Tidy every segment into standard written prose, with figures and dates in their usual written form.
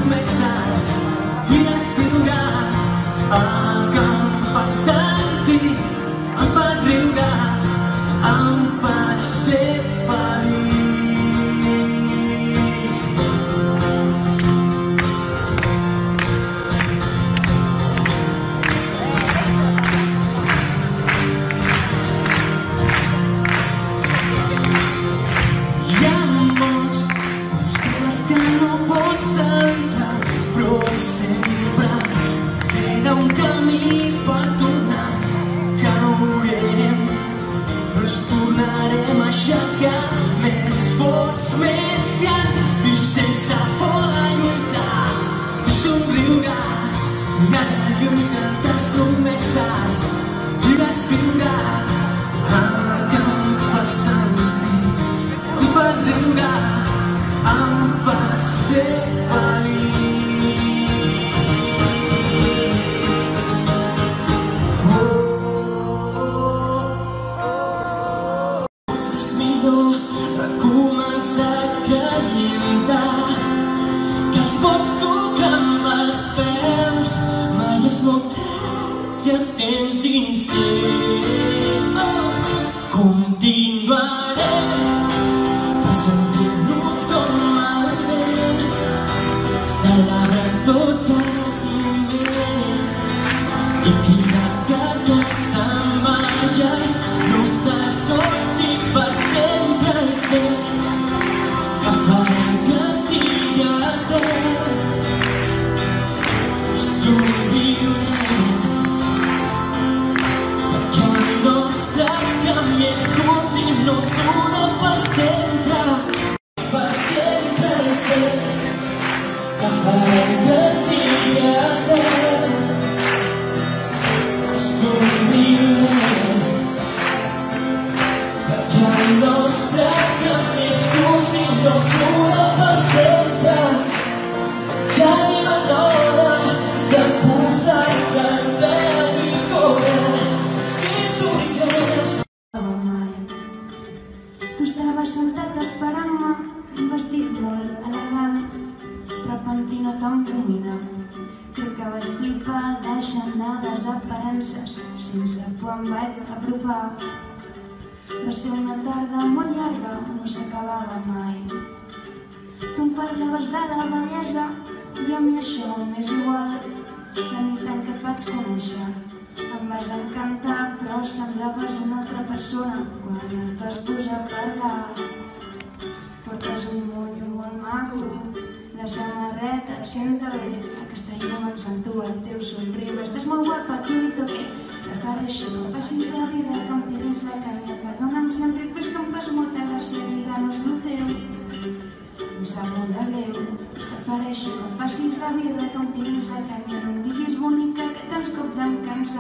promeses i l'escriurà. El que em fa sentir, em fa riure, em fa ser feliç. Hi ha molts obstacles que no pots evitar, però sempre queda un camí per tornar. Caurem, però ens tornarem a aixecar, més forts, més grans i sense por de lluitar. I somriurà, mirant a lluny tantes promeses i l'escriurà. El que em fa sentir, em fa riure, em fa ser feliç. És millor recomençar a calientar, que els pots tocar amb els peus, mai és molt tard i els tens dins teu. Continuarem sentint-nos com el vent, celebrant tots els moments i cridar que aquesta màgia no s'esgoti per sempre i ser que farem que sigui etern. Somriurem perquè el nostre camí és curt i no dura per sempre. Per sempre i ser que farem que sigui etern. Somriurem perquè el nostre camí és curt i no dura per sempre. Ja arriba l'hora de posar-se en peu i córrer, si tu hi creus. Tu estaves sentat esperant-me, un vestit molt elegant, repentina campomina. Crec que vaig flipar, deixant anar les aparences, sense por em vaig apropar. Va ser una tarda molt llarga, no s'acabava mai. Tu em parlaves de la bellesa i a mi això m'és igual. La nit en què et vaig conèixer em vas encantar, però semblaves una altra persona quan et vas posar a parlar. Portes un monyo molt maco, la samarreta et senta bé, aquesta llum accentua el teu somriure. Estàs molt guapa, tu i toqué, te faré això, no passis la vida que em tiris la canya. Perdona'm sempre, però és que em fas molta gràcia, lligar-nos el teu. Em sap molt de greu, te faré això, no passis la birra que em tiris la canya. No em diguis bonica, que tants cops em cansa.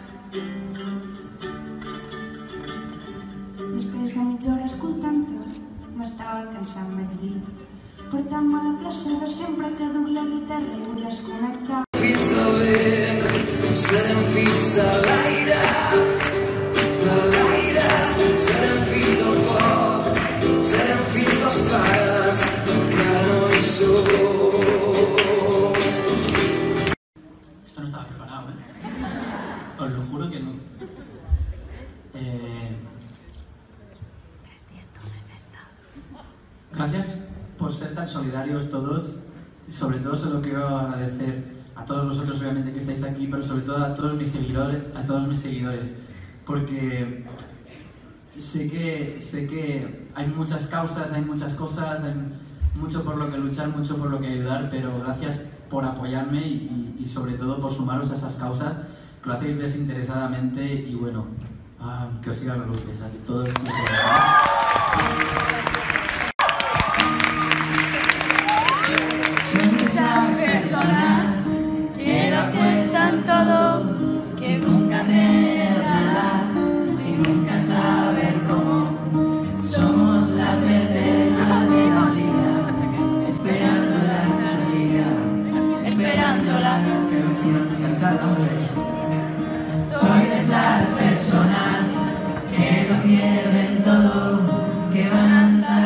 Després de mitja hora escoltant-te, m'estava cansant, vaig dir. Portant-me a la plaça de sempre, que duc la guitarra i vull desconnectar. Fins al vent, serem fins a l'aire, de l'aire, serem fins al foc, serem fins als pares que no hi som. Esto no estaba preparado, os lo juro que no. 360. Gracias por ser tan solidarios todos. Sobre todo se lo quiero agradecer a todos vosotros, obviamente, que estáis aquí, pero sobre todo a todos mis seguidores, porque sé que hay muchas causas, hay muchas cosas, hay mucho por lo que luchar, mucho por lo que ayudar, pero gracias por apoyarme y sobre todo por sumaros a esas causas, que lo hacéis desinteresadamente y bueno, que os sigan las luces, a todos. Son esas personas que lo apuestan todo, que nunca tener nada, sin nunca saber cómo. Somos la certeza de la vida, esperando la salida, esperando la canción cantada. Soy de esas personas que lo pierden todo, que van andando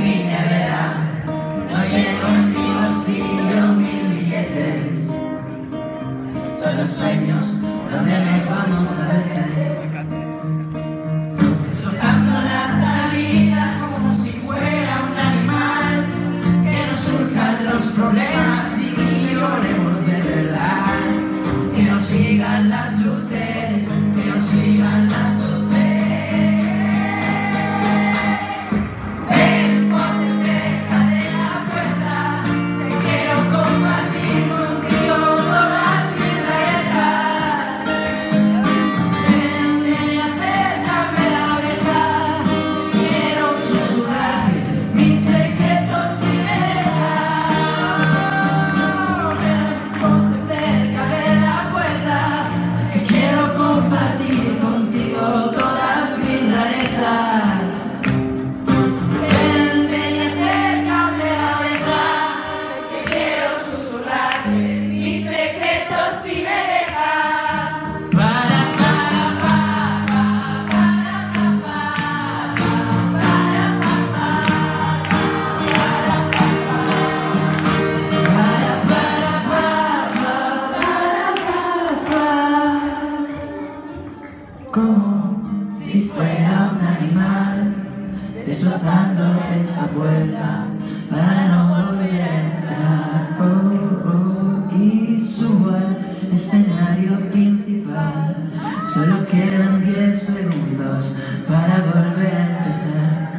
mi nevera. No llevo en mi bolsillo 1000 billetes. Son los sueños donde nos vamos a veces. Soltando la salida como si fuera un animal. Que nos surjan los problemas y lloremos de verdad. Que nos sigan las luces, que nos sigan las luces. Ven, ponte cerca de la puerta, que quiero compartir contigo todas mis rarezas. Ven, ven, acércame la oreja, quiero susurrarte mis secretos sin dejar. Ven, ponte cerca de la puerta, que quiero compartir contigo todas mis rarezas. Ven, ven y acércame la oreja, que quiero susurrarte mis secretos si me dejas. Para, como si fuera un animal, destrozando esa puerta para no volver a entrar. Oh, oh, y subo al escenario principal. Solo quedan 10 segundos para volver a empezar.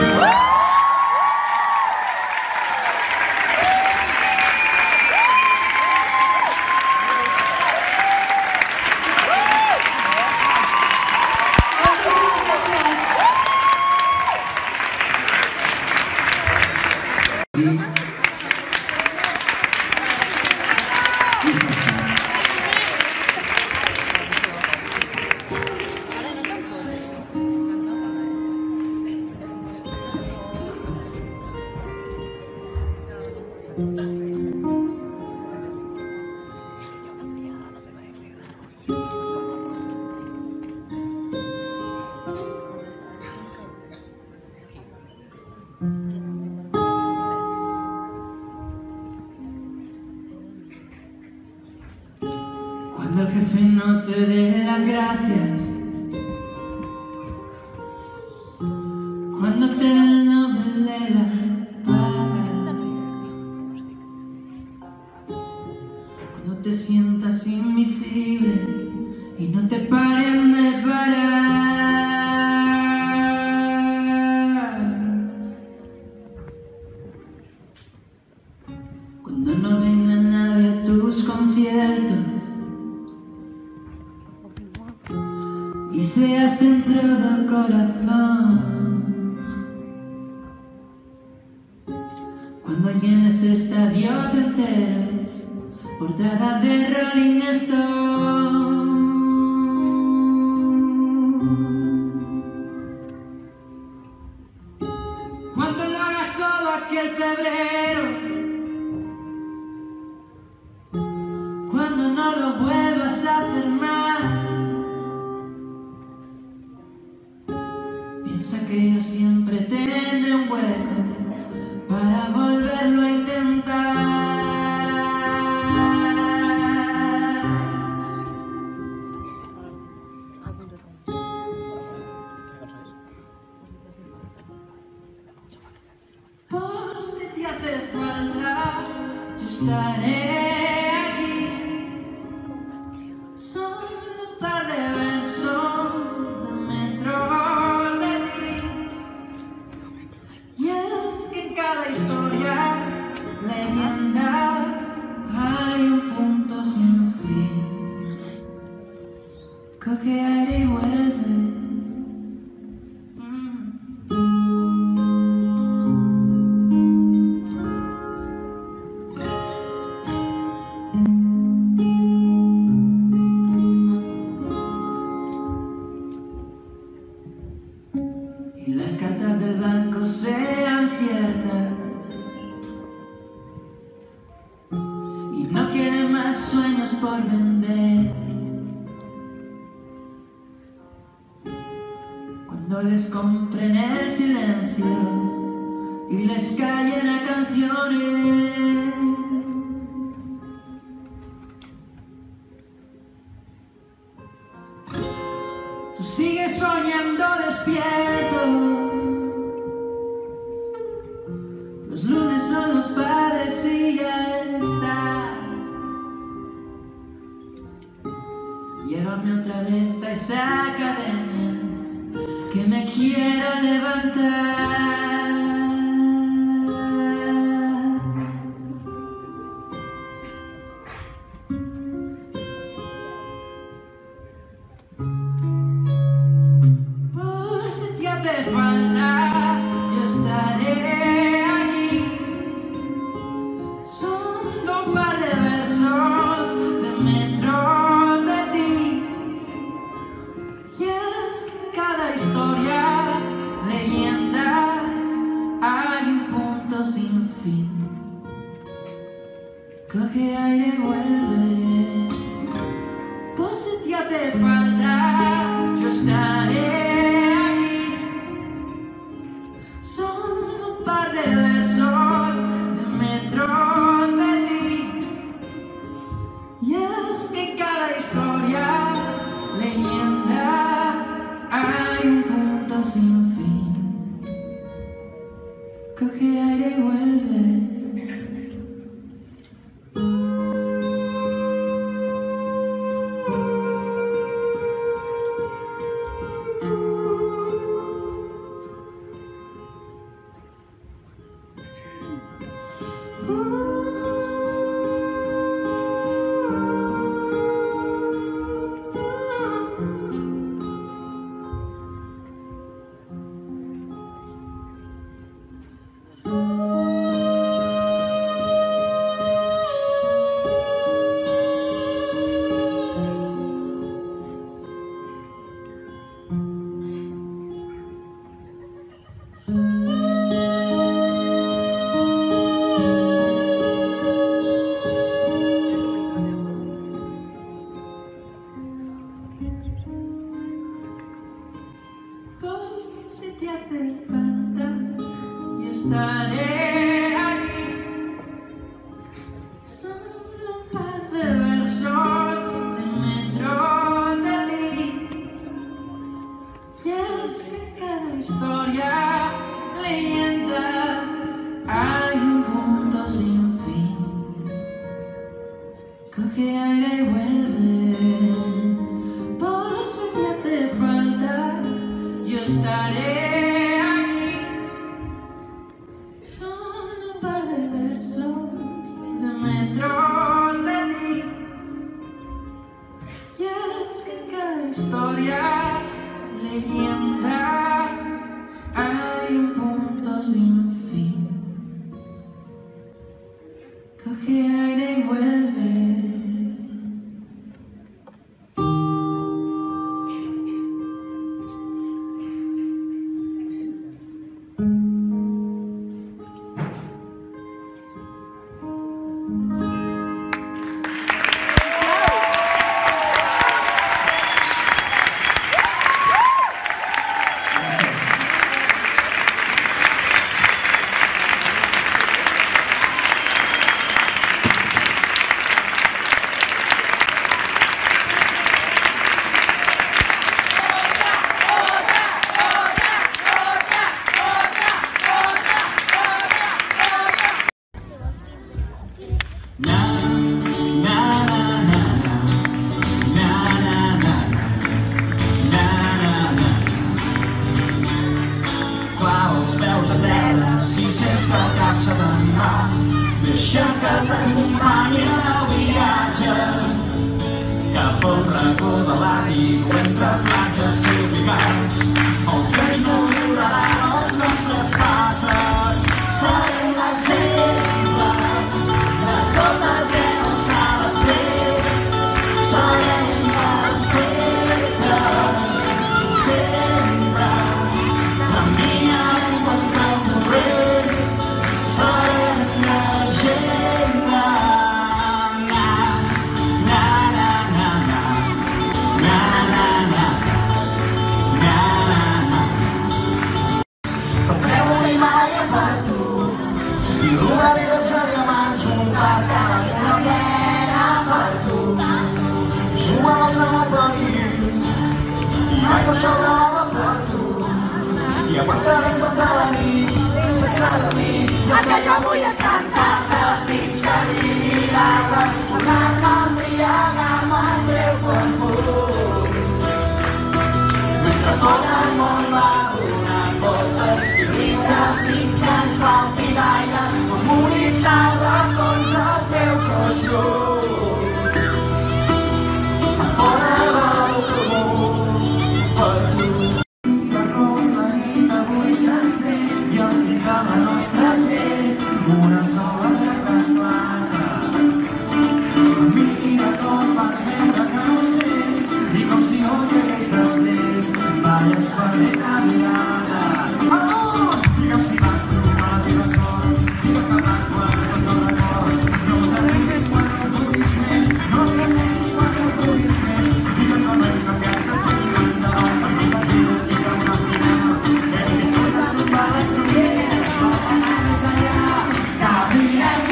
Cuando el jefe no te dé las gracias, cuando te den el Nobel de la Paz, cuando te sientas invisible y no te paren de parar, cuando no venga nadie a tus conciertos y seas centro del corazón, cuando llenes estadios enteros, portada de Rolling Stone, cuando lo hagas todo aquel febrero, cuando no lo vuelvas a hacer más. Piensa que yo siempre tendré un hueco para volverlo a intentar. Por si te hace falta, yo estaré aquí. Solo un par de versos de metros de ti. Y es que en cada historia, leyenda, hay un punto sin fin. Coge aire y vuelve. Y las cartas del banco sean ciertas y no quieren más sueños por vender. Cuando les compren el silencio y les caen a canciones. Tú sigues soñando despierto. Los lunes son los padres y ya está. Llévame otra vez a esa academia que me quiero levantar. Por si te hace falta, yo estaré aquí. Solo un par de versos de metros de ti. Y es que en cada historia, leyenda, hay un punto sin fin. Coge aire y vuelve. Por si te hace falta, yo estaré aquí. Solo un par de versos de metros de ti. Y es que en cada historia, leyenda, hay un punto sin fin. Coge aire y vuelve. Si te hace falta, yo estaré aquí. Solo un par de versos de metros de ti. Y es que en cada historia, leyenda, hay un punto sin fin. Coge aire y vuelve. Por si te hace falta, yo estaré aquí. Solo un par de versos de metros de ti. Y es que en cada historia, leyenda, hay un punto sin fin. Coge aire y vuelve. Si sents que el cap se te'n va, deixa que t'acompanyi en el viatge cap a un racó de l'àtic entre platges tropicals on creix no duraran les nostres passes. Serem l'exemple de tot el que no s'ha de fer. Serem perfectes sempre. Caminarem contra el corrent. Serem llegenda. Na, na, na, na, na. Na, na, na, na. Na, na, na. Però creu-ho i mai I robaré 12 diamants, un per cada lluna plena per tu. Juguem amb el perill i l'aigua sobre l'ova per tu. I aguantarem tota la nit, sense dormir. El que jo vull és cantar-te fins que arribi l'aigua, tornar-me a embriagar amb el teu perfum. Mentre tot el món va donant voltes i riure fins que ens falti l'aire, memoritzar els racons del teu cos lluny. Fora de l'autobús per tu. Mira com la nit avui s'encén i al llit de la nostra gent una sola que esclata. Mira com vas veure que no sents i com si no hi hagués després balles perdent la mirada. Amunt! I com si vas trobar la teva sort i que vas guardar tots els records. No t'arribes quan no puguis més, no et rendeixis quan no puguis més. I que com hem canviat que seguim endavant, que aquesta vida tindrà una final. Hem vingut a tombar les fronteres per anar més enllà. Caminem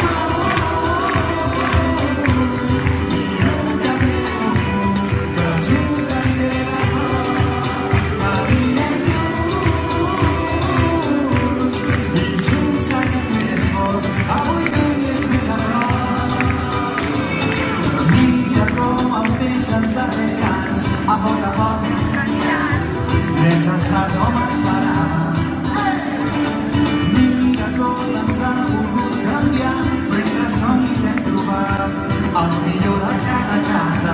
a poc, més estat com esperava. Mira com ens ha volgut canviar, però entre somnis hem trobat el millor de cada casa.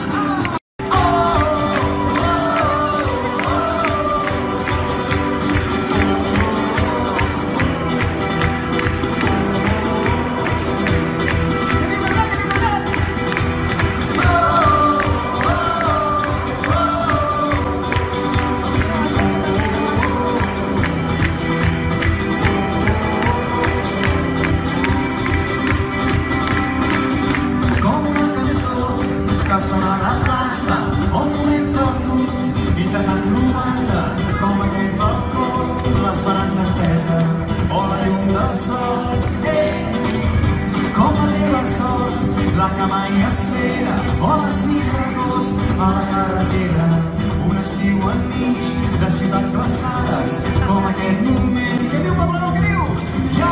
La que mai espera, o les nits d'agost a la carretera, un estiu enmig de ciutats glaçades, com aquest moment. Què diu, Pablo? Què diu? Ja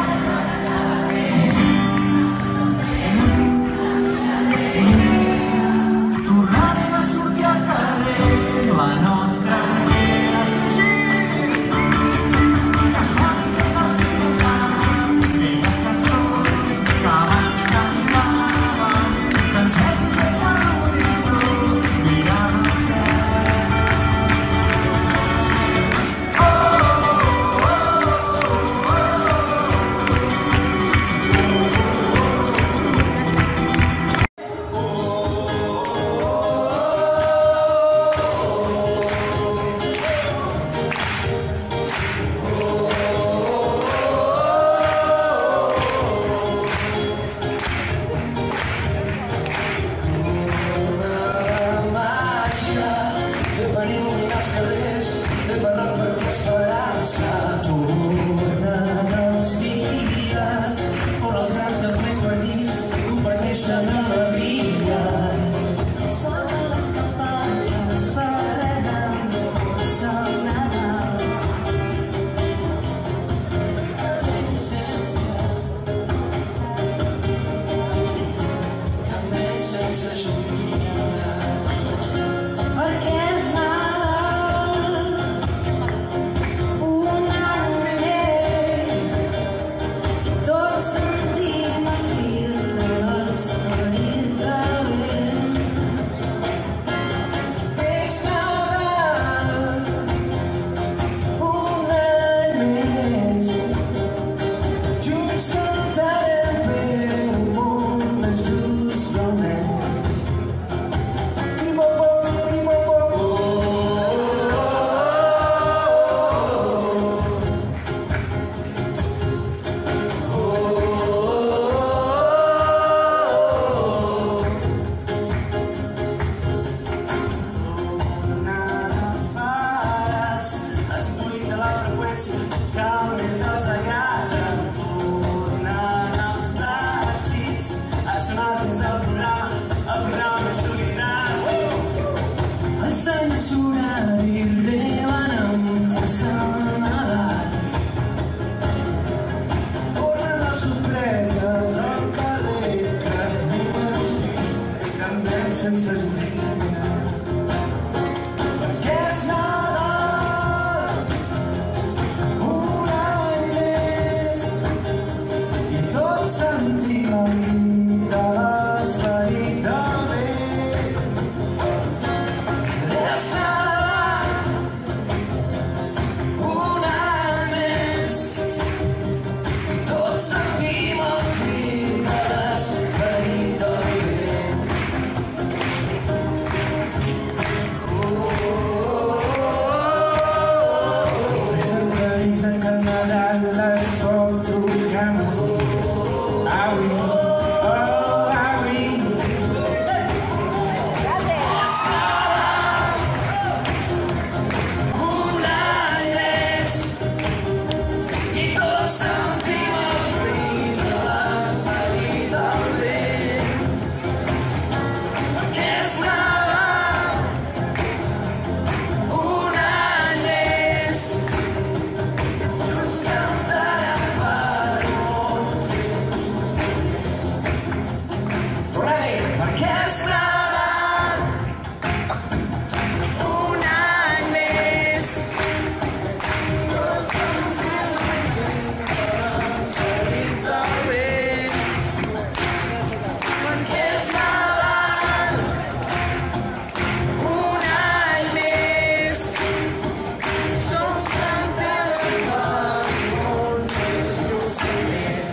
tornarem a sortir al carrer, la nostra gent, sí, sí. Que soni des del cicle sant, velles cançons que abans cantaven, que ens vegin des de l'horitzó, mirant al cel. Tots sentim el fil de la solidaritat. sense joguina. Perquè és Nadal, un any més, i tots sentim el crit de l'esperit del bé. És Nadal, un any més, i tots sentim el crit de l'esperit del bé. Que el Nadal les pot tocar més dins. Aui, oh, aui. És Nadal, un any més, i tots sentim el crit de l'esperit del bé. Perquè és Nadal, un any més, junts cantarem per un món. Tornem-hi, perquè és Nadal, un any més, tots sentim el crit de l'esperit del bé. Perquè és Nadal, un any més, junts cantarem per un món més just i més.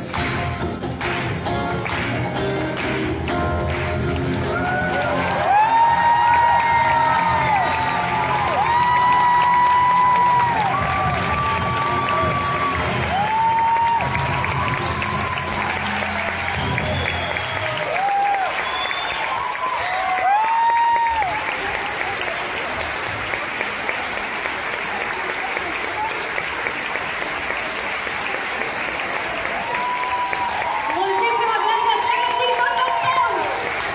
Moltíssimes gràcies, Lexi, tots els peus!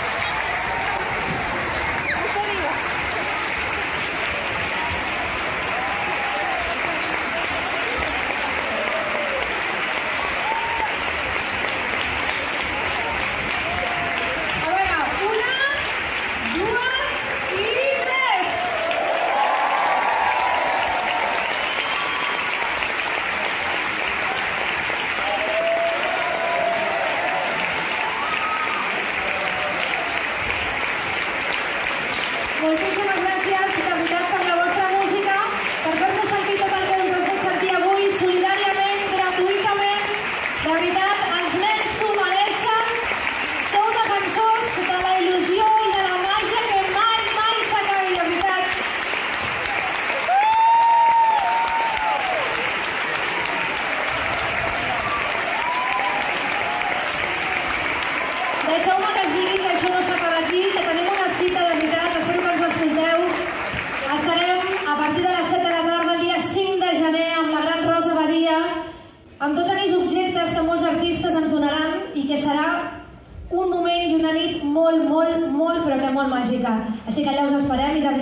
A veure, una, dues i tres! Moltíssimes gràcies, de veritat, per la vostra música, per fer-nos sentir tot el que us heu fet sentir avui, solidàriament, gratuïtament. De veritat, els nens s'ho mereixen. Sou defensors de la il·lusió i de la màgia que mai, mai s'acabi, de veritat. Deixeu-me que us digui que això no s'acaba aquí, que tenim una cita de veritat, espero que ens escolteu. Estarem a partir de les 7 de la tarda, el dia 5 de gener, amb la gran Rosa Badia, amb tots aquells objectes que molts artistes ens donaran i que serà un moment i una nit molt, molt, molt, però que molt màgica. Així que allà us esperem i de